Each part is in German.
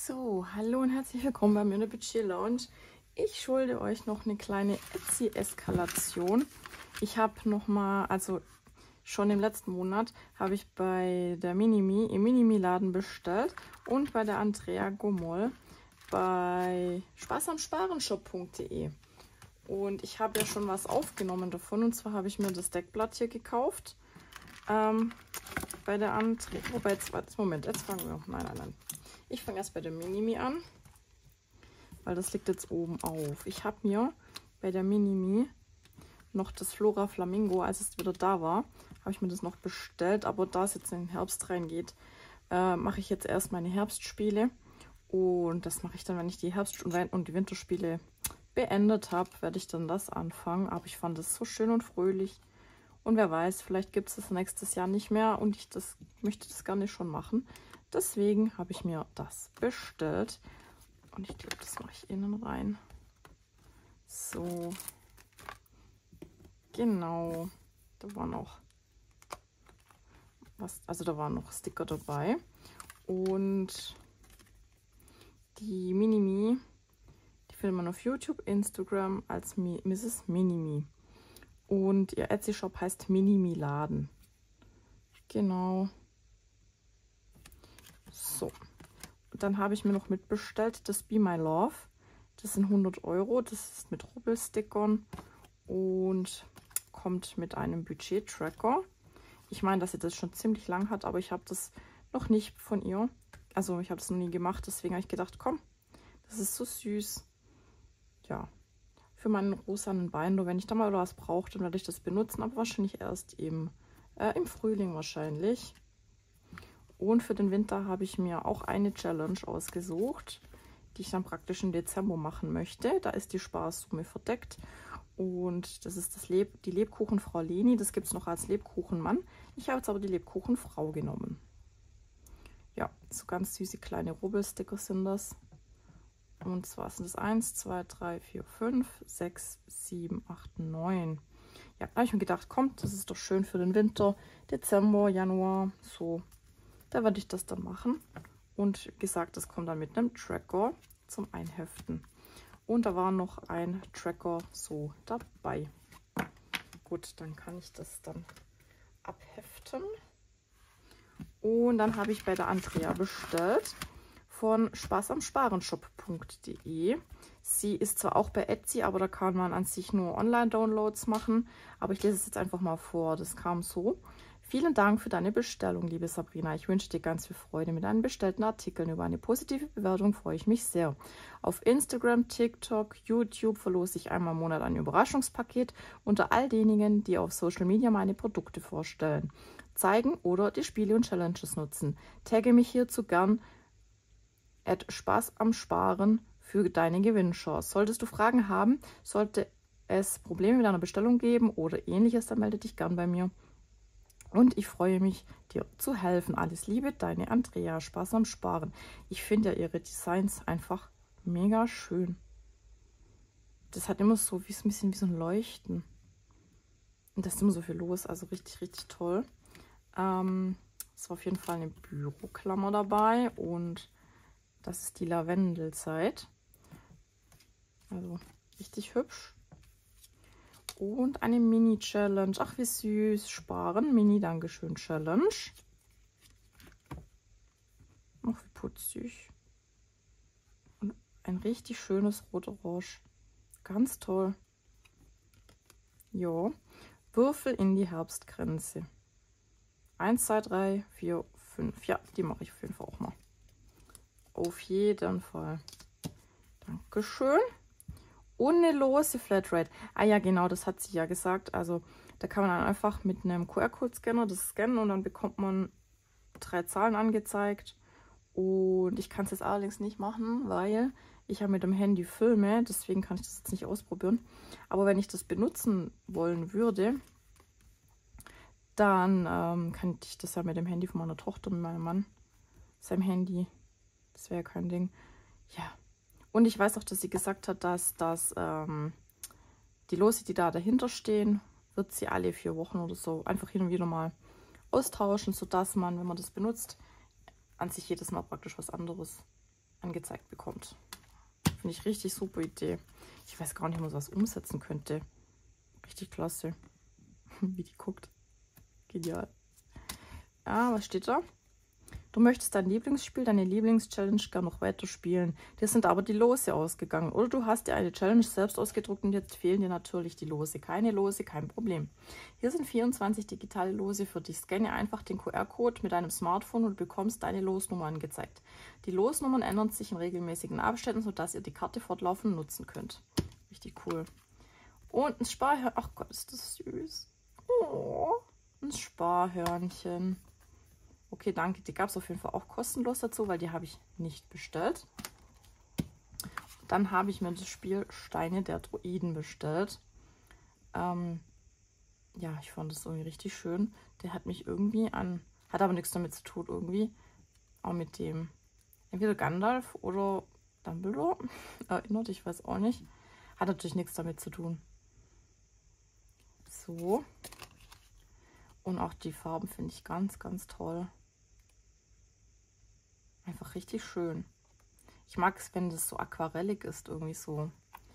So, hallo und herzlich willkommen bei mir in der Budget Lounge. Ich schulde euch noch eine kleine Etsy-Eskalation. Ich habe nochmal, also schon im letzten Monat, habe ich bei der Minimi im Minimi-Laden bestellt und bei der Andrea Gomol bei spaßamsparenshop.de. Und ich habe ja schon was aufgenommen davon, und zwar habe ich mir das Deckblatt hier gekauft. Bei der Andrea, wobei jetzt fangen wir. Nein. Ich fange erst bei der Minimi an, weil das liegt jetzt oben auf. Ich habe mir bei der Minimi noch das Flora Flamingo, als es wieder da war, habe ich mir das noch bestellt. Aber da es jetzt in den Herbst reingeht, mache ich jetzt erst meine Herbstspiele. Und das mache ich dann, wenn ich die Herbst- und die Winterspiele beendet habe, werde ich dann das anfangen. Aber ich fand es so schön und fröhlich. Und wer weiß, vielleicht gibt es das nächstes Jahr nicht mehr und ich möchte das gerne schon machen. Deswegen habe ich mir das bestellt. Und ich glaube, das mache ich innen rein. So. Genau. Da war noch was, also da waren noch Sticker dabei. Und die Minimi, die findet man auf YouTube, Instagram als Mrs. Minimi. Und ihr Etsy-Shop heißt Minimi-Laden. Genau. So. Und dann habe ich mir noch mitbestellt das Be My Love. Das sind 100 Euro. Das ist mit Rubbelstickern und kommt mit einem Budget-Tracker. Ich meine, dass sie das schon ziemlich lang hat, aber ich habe das noch nicht von ihr. Also ich habe das noch nie gemacht, deswegen habe ich gedacht, komm, das ist so süß. Ja. Für meinen rosanen Binder, wenn ich da mal was brauche, dann werde ich das benutzen, aber wahrscheinlich erst im Frühling wahrscheinlich. Und für den Winter habe ich mir auch eine Challenge ausgesucht, die ich dann praktisch im Dezember machen möchte. Da ist die Sparsumme verdeckt und das ist die Lebkuchenfrau Leni. Das gibt es noch als Lebkuchenmann. Ich habe jetzt aber die Lebkuchenfrau genommen. Ja, so ganz süße kleine Rubbelsticker sind das. Und zwar sind es 1, 2, 3, 4, 5, 6, 7, 8, 9. Ja, da habe ich mir gedacht, komm, das ist doch schön für den Winter, Dezember, Januar, so. Da werde ich das dann machen. Und wie gesagt, das kommt dann mit einem Tracker zum Einheften. Und da war noch ein Tracker so dabei. Gut, dann kann ich das dann abheften. Und dann habe ich bei der Andrea bestellt von spaßamsparenshop.de. Sie ist zwar auch bei Etsy, aber da kann man an sich nur Online-Downloads machen. Aber ich lese es jetzt einfach mal vor. Das kam so. Vielen Dank für deine Bestellung, liebe Sabrina. Ich wünsche dir ganz viel Freude mit deinen bestellten Artikeln. Über eine positive Bewertung freue ich mich sehr. Auf Instagram, TikTok, YouTube verlose ich einmal im Monat ein Überraschungspaket unter all denjenigen, die auf Social Media meine Produkte vorstellen, zeigen oder die Spiele und Challenges nutzen. Tagge mich hierzu gern @spaßamsparen für deine Gewinnchance. Solltest du Fragen haben, sollte es Probleme mit deiner Bestellung geben oder ähnliches, dann melde dich gern bei mir. Und ich freue mich, dir zu helfen. Alles Liebe, deine Andrea. Spaß am Sparen. Ich finde ja ihre Designs einfach mega schön. Das hat immer so ein bisschen wie so ein Leuchten. Und da ist immer so viel los. Also richtig, richtig toll. Es war auf jeden Fall eine Büroklammer dabei. Und das ist die Lavendelzeit. Also richtig hübsch. Und eine Mini-Challenge. Ach, wie süß. Sparen. Mini, Dankeschön, Challenge. Ach, wie putzig. Und ein richtig schönes Rot-Orange. Ganz toll. Ja. Würfel in die Herbstgrenze. 1, 2, 3, 4, 5. Ja, die mache ich auf jeden Fall auch mal. Auf jeden Fall. Dankeschön. Und eine lose Flatrate. Ah ja, genau, das hat sie ja gesagt. Also da kann man dann einfach mit einem QR-Code-Scanner das scannen und dann bekommt man 3 Zahlen angezeigt. Und ich kann es jetzt allerdings nicht machen, weil ich ja mit dem Handy filme. Deswegen kann ich das jetzt nicht ausprobieren. Aber wenn ich das benutzen wollen würde, dann könnte ich das ja mit dem Handy von meiner Tochter, mit meinem Mann, seinem Handy. Das wäre ja kein Ding. Ja. Und ich weiß auch, dass sie gesagt hat, dass die Lose, die da dahinter stehen, wird sie alle 4 Wochen oder so einfach hin und wieder mal austauschen, sodass man, wenn man das benutzt, an sich jedes Mal praktisch was anderes angezeigt bekommt. Finde ich richtig super Idee. Ich weiß gar nicht, wie man sowas umsetzen könnte. Richtig klasse. Wie die guckt. Genial. Ja, was steht da? Du möchtest dein Lieblingsspiel, deine Lieblingschallenge gerne noch weiterspielen. Dir sind aber die Lose ausgegangen. Oder du hast dir eine Challenge selbst ausgedruckt und jetzt fehlen dir natürlich die Lose. Keine Lose, kein Problem. Hier sind 24 digitale Lose für dich. Scanne einfach den QR-Code mit deinem Smartphone und bekommst deine Losnummer angezeigt. Die Losnummern ändern sich in regelmäßigen Abständen, sodass ihr die Karte fortlaufend nutzen könnt. Richtig cool. Und ein Sparhörnchen. Ach Gott, ist das süß. Oh, ein Sparhörnchen. Okay, danke. Die gab es auf jeden Fall auch kostenlos dazu, weil die habe ich nicht bestellt. Dann habe ich mir das Spiel Steine der Druiden bestellt. Ja, ich fand das irgendwie richtig schön. Der hat mich irgendwie an... Hat aber nichts damit zu tun irgendwie. Auch mit dem... Entweder Gandalf oder Dumbledore. Erinnert, ich weiß auch nicht. Hat natürlich nichts damit zu tun. So. Und auch die Farben finde ich ganz, ganz toll. Einfach richtig schön. Ich mag es, wenn das so aquarellig ist, irgendwie so.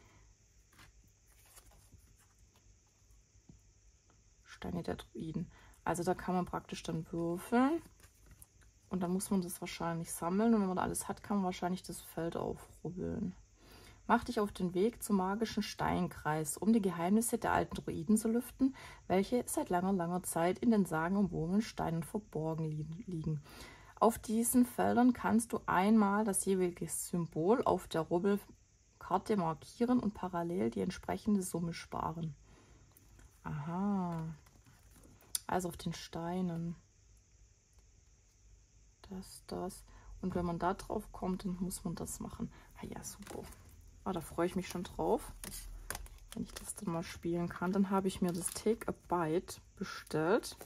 Steine der Druiden. Also da kann man praktisch dann würfeln. Und dann muss man das wahrscheinlich sammeln. Und wenn man alles hat, kann man wahrscheinlich das Feld aufrubbeln. Mach dich auf den Weg zum magischen Steinkreis, um die Geheimnisse der alten Druiden zu lüften, welche seit langer, langer Zeit in den sagenumwobenen Steinen verborgen liegen. Auf diesen Feldern kannst du einmal das jeweilige Symbol auf der Rubbelkarte markieren und parallel die entsprechende Summe sparen. Aha. Also auf den Steinen. Das. Und wenn man da drauf kommt, dann muss man das machen. Ah ja, super. Ah, da freue ich mich schon drauf, wenn ich das dann mal spielen kann. Dann habe ich mir das Take a Bite bestellt.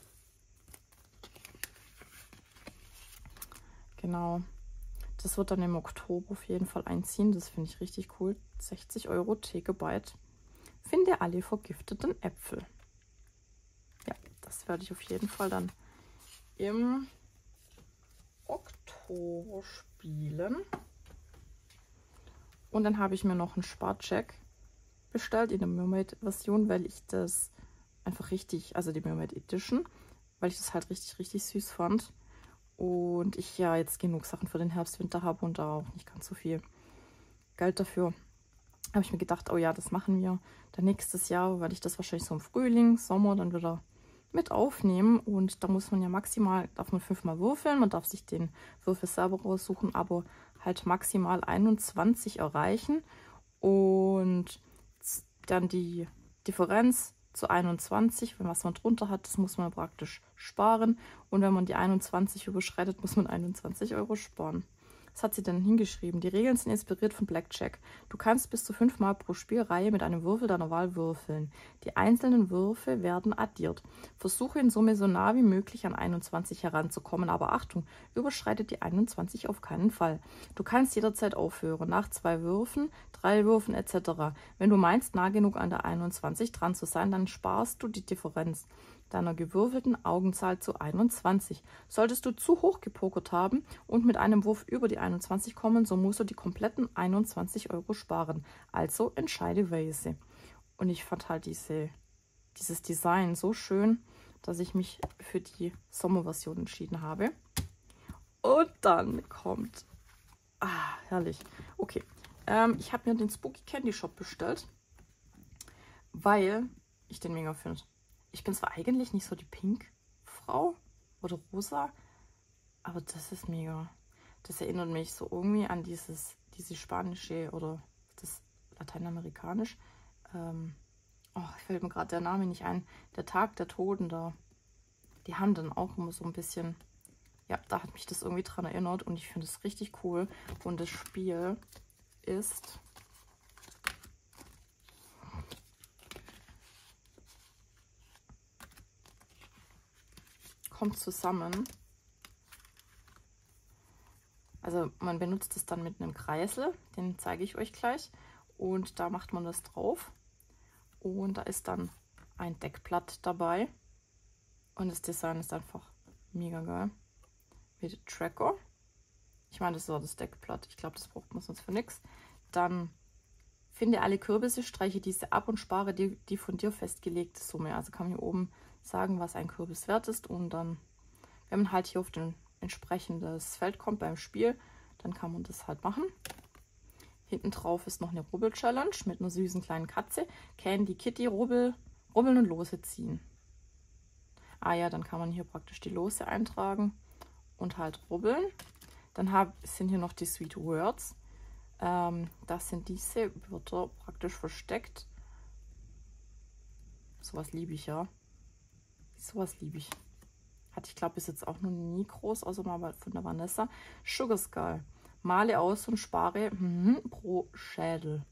Genau. Das wird dann im Oktober auf jeden Fall einziehen. Das finde ich richtig cool. 60 Euro Take a Bite. Finde alle vergifteten Äpfel. Ja, das werde ich auf jeden Fall dann im Oktober spielen. Und dann habe ich mir noch einen Sparcheck bestellt in der Mermaid-Version, weil ich das einfach richtig, also die Mermaid Edition, weil ich das halt richtig, richtig süß fand. Und ich ja jetzt genug Sachen für den Herbst, Winter habe und da auch nicht ganz so viel Geld dafür. Habe ich mir gedacht, oh ja, das machen wir dann nächstes Jahr, weil ich das wahrscheinlich so im Frühling, Sommer dann wieder mit aufnehmen. Und da muss man ja maximal, darf man 5-mal würfeln, man darf sich den Würfel selber raussuchen, aber halt maximal 21 erreichen. Und dann die Differenz zu 21, wenn was man drunter hat, das muss man praktisch sparen. Und wenn man die 21 überschreitet, muss man 21 Euro sparen. Was hat sie denn hingeschrieben? Die Regeln sind inspiriert von Blackjack. Du kannst bis zu 5-mal pro Spielreihe mit einem Würfel deiner Wahl würfeln. Die einzelnen Würfel werden addiert. Versuche in Summe so nah wie möglich an 21 heranzukommen, aber Achtung, überschreitet die 21 auf keinen Fall. Du kannst jederzeit aufhören, nach 2 Würfen, 3 Würfen etc. Wenn du meinst, nah genug an der 21 dran zu sein, dann sparst du die Differenz deiner gewürfelten Augenzahl zu 21. Solltest du zu hoch gepokert haben und mit einem Wurf über die 21 kommen, so musst du die kompletten 21 Euro sparen. Also entscheide weise. Und ich fand halt dieses Design so schön, dass ich mich für die Sommerversion entschieden habe. Und dann kommt... Ah, herrlich. Okay, ich habe mir den Spooky Candy Shop bestellt, weil ich den mega finde. Ich bin zwar eigentlich nicht so die Pink-Frau oder rosa, aber das ist mega. Das erinnert mich so irgendwie an diese spanische oder das lateinamerikanisch. Oh, fällt mir gerade der Name nicht ein. Der Tag der Toten da. Die haben dann auch immer so ein bisschen, ja, da hat mich das irgendwie dran erinnert und ich finde es richtig cool. Und das Spiel ist... kommt zusammen. Also man benutzt es dann mit einem Kreisel, den zeige ich euch gleich. Und da macht man das drauf. Und da ist dann ein Deckblatt dabei. Und das Design ist einfach mega geil. Mit Tracker. Ich meine, das war das Deckblatt. Ich glaube, das braucht man sonst für nichts. Dann finde alle Kürbisse, streiche diese ab und spare die von dir festgelegte Summe. Also kann man hier oben sagen, was ein Kürbis wert ist. Und dann, wenn man halt hier auf ein entsprechendes Feld kommt beim Spiel, dann kann man das halt machen. Hinten drauf ist noch eine Rubbel-Challenge mit einer süßen kleinen Katze. Candy Kitty, rubbeln und Lose ziehen. Ah ja, dann kann man hier praktisch die Lose eintragen und halt rubbeln. Dann sind hier noch die Sweet Words. Das sind diese Wörter praktisch versteckt. Sowas liebe ich, ja. Sowas liebe ich. Hatte ich, glaube bis jetzt auch noch nie groß, außer mal von der Vanessa. Sugar Skull. Male aus und spare pro Schädel.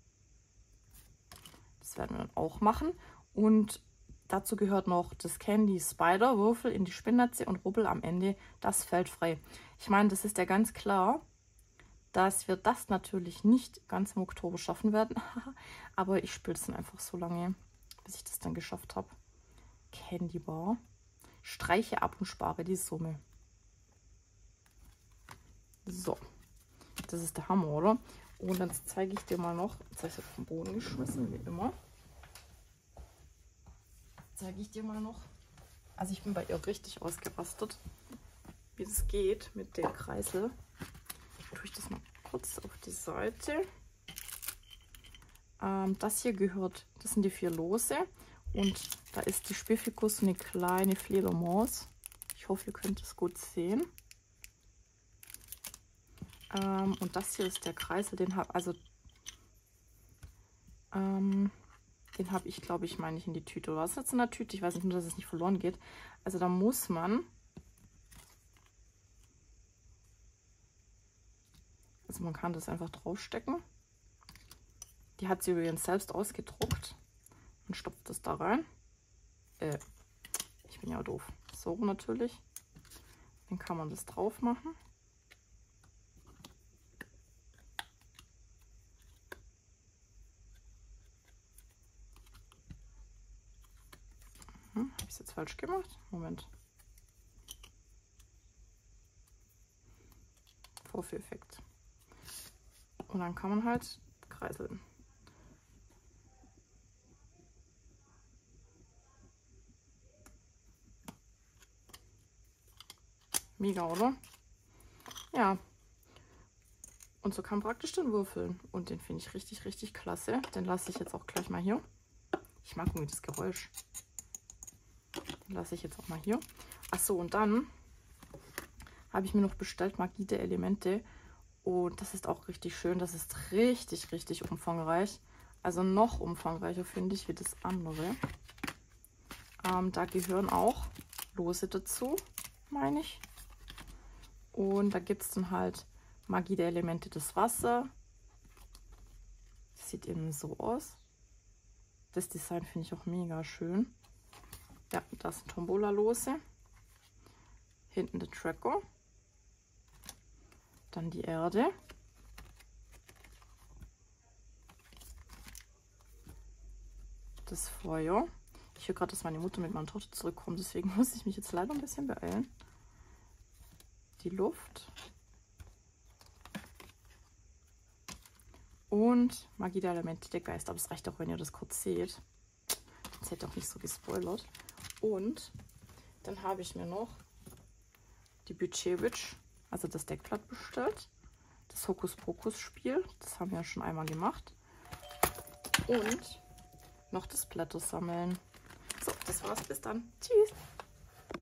Das werden wir dann auch machen. Und dazu gehört noch das Candy Spider, Würfel in die Spinnnetze und rubbel am Ende das Feld frei. Ich meine, das ist ja ganz klar, dass wir das natürlich nicht ganz im Oktober schaffen werden. Aber ich spiele es dann einfach so lange, bis ich das dann geschafft habe. Candy Bar. Streiche ab und spare die Summe. So. Das ist der Hammer, oder? Und dann zeige ich dir mal noch, jetzt habe ich es auf den Boden geschmissen, wie immer. Zeige ich dir mal noch. Also ich bin bei ihr richtig ausgerastet, wie es geht mit dem Kreisel. Tue ich das mal kurz auf die Seite. Das hier gehört, das sind die 4 Lose. Und da ist die Spielfigur so eine kleine Fledermaus. Ich hoffe, ihr könnt es gut sehen. Und das hier ist der Kreisel, den habe ich, glaube ich, meine ich in die Tüte. Oder was ist jetzt in der Tüte? Ich weiß nicht, nur, dass es nicht verloren geht. Also da muss man, also man kann das einfach draufstecken. Die hat sie übrigens selbst ausgedruckt und stopft das da rein. Ich bin ja doof. So natürlich. Dann kann man das drauf machen. Habe ich es jetzt falsch gemacht? Moment. Vorführeffekt. Und dann kann man halt kreiseln. Mega, oder? Ja. Und so kann man praktisch dann würfeln. Und den finde ich richtig, richtig klasse. Den lasse ich jetzt auch gleich mal hier. Ich mag irgendwie das Geräusch. Den lasse ich jetzt auch mal hier. Achso, und dann habe ich mir noch bestellt Magie der Elemente. Und das ist auch richtig schön. Das ist richtig, richtig umfangreich. Also noch umfangreicher, finde ich, wie das andere. Da gehören auch Lose dazu, meine ich. Und da gibt es dann halt Magie der Elemente des Wasser. Das sieht eben so aus. Das Design finde ich auch mega schön. Ja, das sind Tombola-Lose. Hinten der Tracker. Dann die Erde. Das Feuer. Ich höre gerade, dass meine Mutter mit meiner Tochter zurückkommt, deswegen muss ich mich jetzt leider ein bisschen beeilen. Die Luft. Und Magie der Elemente, der Geist. Aber es reicht auch, wenn ihr das kurz seht. Das hätte auch nicht so gespoilert. Und dann habe ich mir noch die Budget Witch, also das Deckblatt, bestellt. Das Hokuspokus-Spiel, das haben wir ja schon einmal gemacht. Und noch das Blätter sammeln. So, das war's. Bis dann. Tschüss.